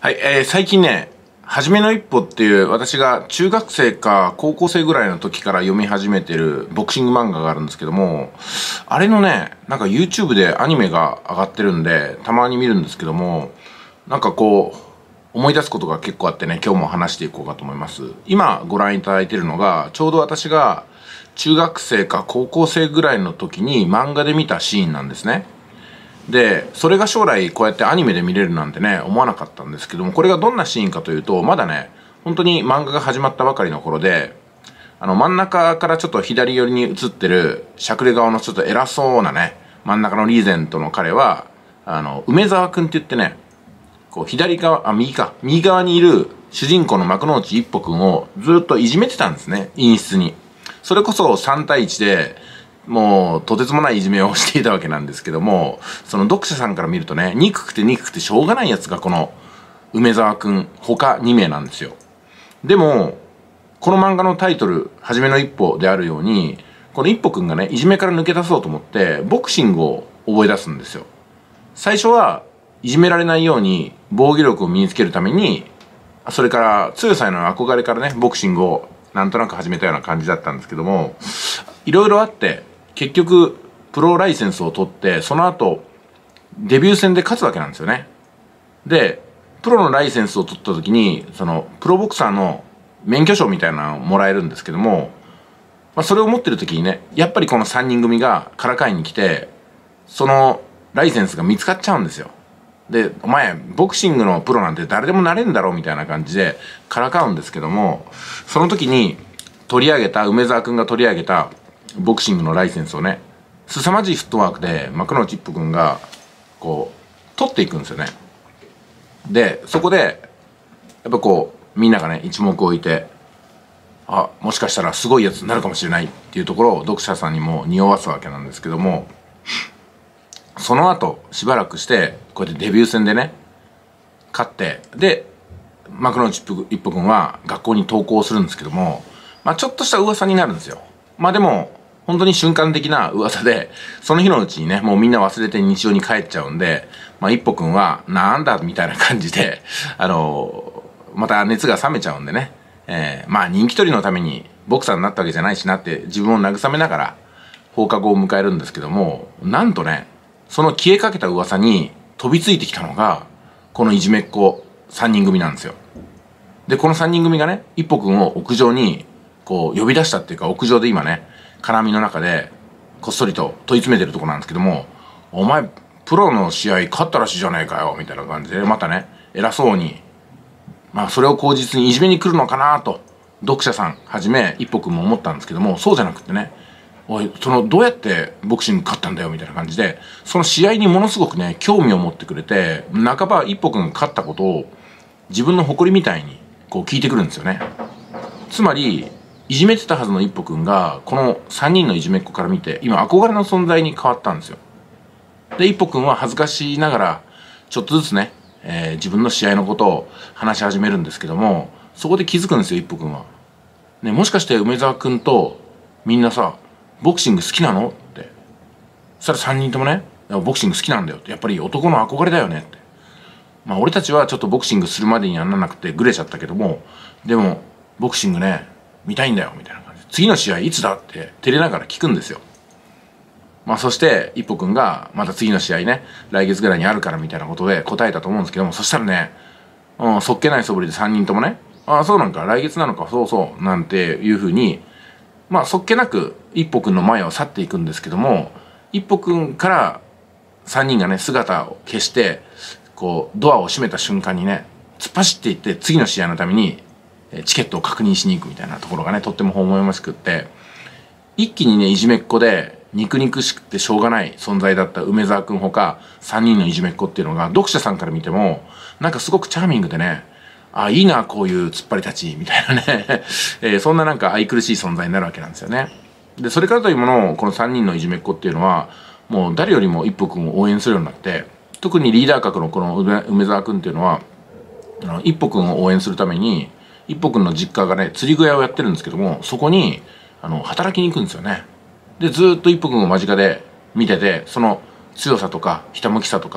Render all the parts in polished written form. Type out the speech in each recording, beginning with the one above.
はい、最近ね、はじめの一歩っていう私が中学生か高校生ぐらいの時から読み始めてるボクシング漫画があるんですけども、あれのね、なんか YouTube でアニメが上がってるんで、たまに見るんですけども、なんかこう、思い出すことが結構あってね、今日も話していこうかと思います。今ご覧いただいているのが、ちょうど私が中学生か高校生ぐらいの時に漫画で見たシーンなんですね。で、それが将来こうやってアニメで見れるなんてね、思わなかったんですけども、これがどんなシーンかというと、まだね、本当に漫画が始まったばかりの頃で、真ん中からちょっと左寄りに映ってる、しゃくれ顔のちょっと偉そうなね、真ん中のリーゼントの彼は、梅沢くんって言ってね、こう左側、右側にいる主人公の幕内一歩くんをずっといじめてたんですね、陰湿に。それこそ3対1で、もうとてつもないいじめをしていたわけなんですけども、その読者さんから見るとね、憎くてしょうがないやつがこの梅沢くん他2名なんですよ。でもこの漫画のタイトル「はじめの一歩」であるように、この一歩くんがね、いじめから抜け出そうと思ってボクシングを覚え出すんですよ。最初はいじめられないように防御力を身につけるために、それから強さへの憧れからね、ボクシングをなんとなく始めたような感じだったんですけども、いろいろあって結局プロライセンスを取って、その後デビュー戦で勝つわけなんですよね。でプロのライセンスを取った時に、そのプロボクサーの免許証みたいなのをもらえるんですけども、それを持ってる時にね、やっぱりこの3人組がからかいに来て、そのライセンスが見つかっちゃうんですよ。で、お前ボクシングのプロなんて誰でもなれんだろみたいな感じでからかうんですけども、その時に梅沢君が取り上げたボクシングのライセンスをね、凄まじいフットワークで幕内一歩君がこう取っていくんですよね。でそこでやっぱこうみんながね一目置いて、もしかしたらすごいやつになるかもしれないっていうところを読者さんにも匂わすわけなんですけども、その後しばらくしてこうやってデビュー戦でね勝って、で幕内一歩君は学校に登校するんですけども、ちょっとした噂になるんですよ。でも本当に瞬間的な噂で、その日のうちにね、もうみんな忘れて日常に帰っちゃうんで、一歩くんはなんだみたいな感じでまた熱が冷めちゃうんでね、人気取りのためにボクサーになったわけじゃないしなって自分を慰めながら放課後を迎えるんですけども、なんとね、その消えかけた噂に飛びついてきたのがこのいじめっ子3人組なんですよ。でこの3人組がね、一歩くんを屋上にこう呼び出したっていうか、屋上で今ね金網の中でこっそりと問い詰めてるとこなんですけども、お前プロの試合勝ったらしいじゃねえかよみたいな感じで、またね偉そうに、それを口実にいじめに来るのかなと読者さんはじめ一歩くんも思ったんですけども、そうじゃなくってね、おいどうやってボクシング勝ったんだよみたいな感じで、その試合にものすごくね興味を持ってくれて、半ば一歩くんが勝ったことを自分の誇りみたいにこう聞いてくるんですよね。つまりいじめてたはずの一歩くんがこの3人のいじめっ子から見て今憧れの存在に変わったんですよ。で一歩くんは恥ずかしながらちょっとずつね、自分の試合のことを話し始めるんですけども、そこで気づくんですよ、一歩くんは。ね、もしかして梅沢くんとみんなさボクシング好きなのって。そしたら3人ともね、ボクシング好きなんだよって、やっぱり男の憧れだよねって。俺たちはちょっとボクシングするまでにやらなくてグレちゃったけども、でもボクシングね見たいんだよみたいな感じで、次の試合いつだって照れながら聞くんですよ。そして一歩くんがまた次の試合ね来月ぐらいにあるからみたいなことで答えたと思うんですけども、そしたらね、そっけない素振りで3人ともね、そうなんか来月なのか、そうそうなんていうふうに、そっけなく一歩くんの前を去っていくんですけども、一歩くんから3人がね姿を消してこうドアを閉めた瞬間にね突っ走っていって次の試合のためにチケットを確認しに行くみたいなところがねとっても微笑ましくって、一気にねいじめっ子で肉々しくてしょうがない存在だった梅沢くんほか3人のいじめっ子っていうのが読者さんから見てもなんかすごくチャーミングでね、いいなこういう突っ張りたちみたいなねそんななんか愛くるしい存在になるわけなんですよね。でそれからというものをこの3人のいじめっ子っていうのはもう誰よりも一歩くんを応援するようになって、特にリーダー格のこの梅沢くんっていうのは一歩くんを応援するために、一歩くんの実家がね釣り具屋をやってるんですけども、そこに働きに行くんですよね。でずっと一歩くんを間近で見てて、その強さとかひたむきさとか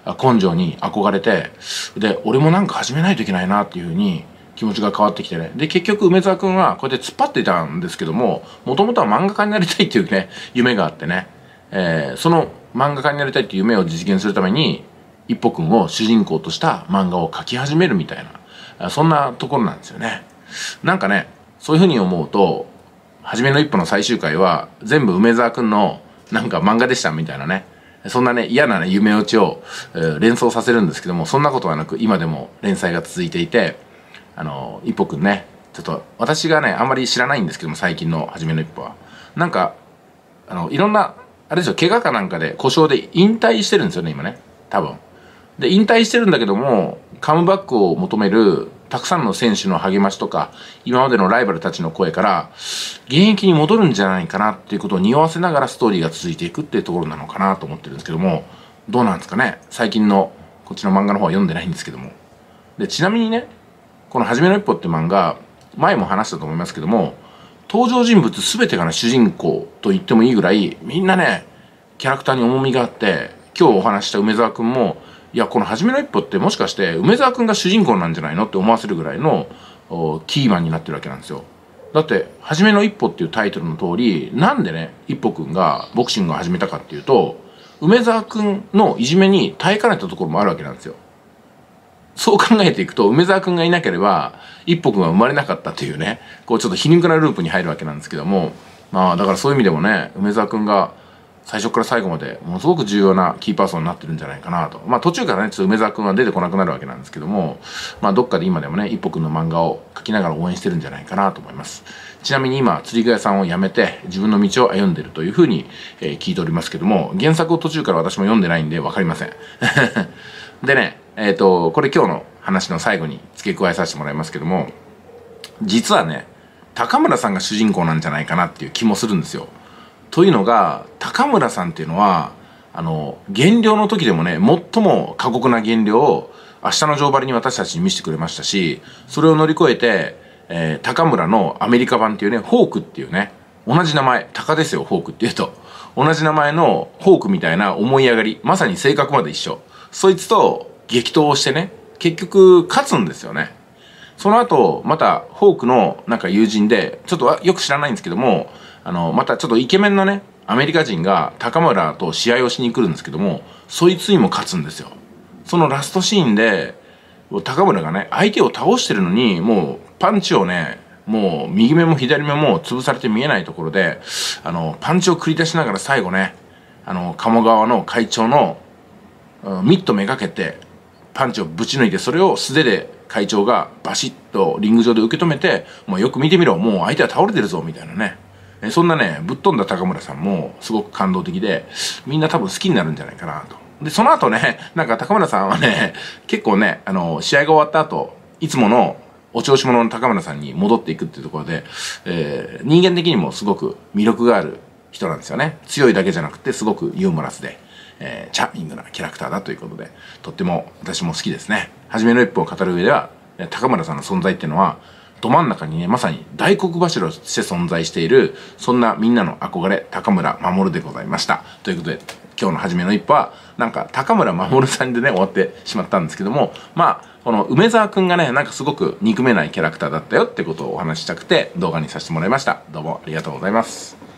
根性に憧れて、で、俺もなんか始めないといけないなっていうふうに気持ちが変わってきてね。で、結局梅沢くんはこうやって突っ張っていたんですけども、もともとは漫画家になりたいっていうね、夢があってね、その漫画家になりたいっていう夢を実現するために、一歩くんを主人公とした漫画を描き始めるみたいな、そんなところなんですよね。なんかね、そういうふうに思うと、はじめの一歩の最終回は全部梅沢くんのなんか漫画でしたみたいなね、そんなね、嫌なね、夢落ちを、連想させるんですけども、そんなことはなく、今でも連載が続いていて、一歩くんね、ちょっと私がね、あんまり知らないんですけども、最近のはじめの一歩は。なんか、いろんな、あれですよ、怪我かなんかで、故障で引退してるんですよね、今ね。多分。で、引退してるんだけども、カムバックを求める、たくさんの選手の励ましとか、今までのライバルたちの声から、現役に戻るんじゃないかなっていうことを匂わせながらストーリーが続いていくっていうところなのかなと思ってるんですけども、どうなんですかね。最近の、こっちの漫画の方は読んでないんですけども。で、ちなみにね、このはじめの一歩って漫画、前も話したと思いますけども、登場人物全てがね、主人公と言ってもいいぐらい、みんなね、キャラクターに重みがあって、今日お話した梅沢くんも、いや、このはじめの一歩ってもしかして梅沢くんが主人公なんじゃないのって思わせるぐらいのキーマンになってるわけなんですよ。だって、はじめの一歩っていうタイトルの通り、なんでね、一歩くんがボクシングを始めたかっていうと、梅沢くんのいじめに耐えかねたところもあるわけなんですよ。そう考えていくと、梅沢くんがいなければ、一歩くんは生まれなかったっていうね、こうちょっと皮肉なループに入るわけなんですけども、まあだからそういう意味でもね、梅沢くんが最初から最後までものすごく重要なキーパーソンになってるんじゃないかなと。まあ途中からね、ちょっと梅沢くんは出てこなくなるわけなんですけども、まあどっかで今でもね、一歩くんの漫画を描きながら応援してるんじゃないかなと思います。ちなみに今、釣り具屋さんを辞めて自分の道を歩んでるというふうに、聞いておりますけども、原作を途中から私も読んでないんでわかりません。でね、これ今日の話の最後に付け加えさせてもらいますけども、実はね、高村さんが主人公なんじゃないかなっていう気もするんですよ。というのが、高村さんっていうのは、減量の時でもね、最も過酷な減量を明日のジョーバリに私たちに見せてくれましたし、それを乗り越えて、高村のアメリカ版っていうね、ホークっていうね、同じ名前、鷹ですよ、ホークっていうと。同じ名前のホークみたいな思い上がり、まさに性格まで一緒。そいつと激闘をしてね、結局勝つんですよね。その後、また、ホークのなんか友人で、ちょっとよく知らないんですけども、またちょっとイケメンのね、アメリカ人が高村と試合をしに来るんですけども、そいつにも勝つんですよ。そのラストシーンで、高村がね、相手を倒してるのに、もうパンチをね、もう右目も左目も潰されて見えないところで、パンチを繰り出しながら最後ね、鴨川の会長の、ミットめがけて、パンチをぶち抜いて、それを素手で会長がバシッとリング上で受け止めて、もうよく見てみろ、もう相手は倒れてるぞ、みたいなね。そんなね、ぶっ飛んだ高村さんもすごく感動的で、みんな多分好きになるんじゃないかなと。で、その後ね、なんか高村さんはね、結構ね、試合が終わった後、いつものお調子者の高村さんに戻っていくっていうところで、人間的にもすごく魅力がある人なんですよね。強いだけじゃなくて、すごくユーモラスで。チャーミングなキャラクターだということで、とっても私も好きですね。はじめの一歩を語る上では、高村さんの存在っていうのは、ど真ん中にね、まさに大黒柱として存在している、そんなみんなの憧れ、高村守でございました。ということで、今日のはじめの一歩は、なんか高村守さんでね、終わってしまったんですけども、まあ、この梅沢くんがね、なんかすごく憎めないキャラクターだったよってことをお話ししたくて、動画にさせてもらいました。どうもありがとうございます。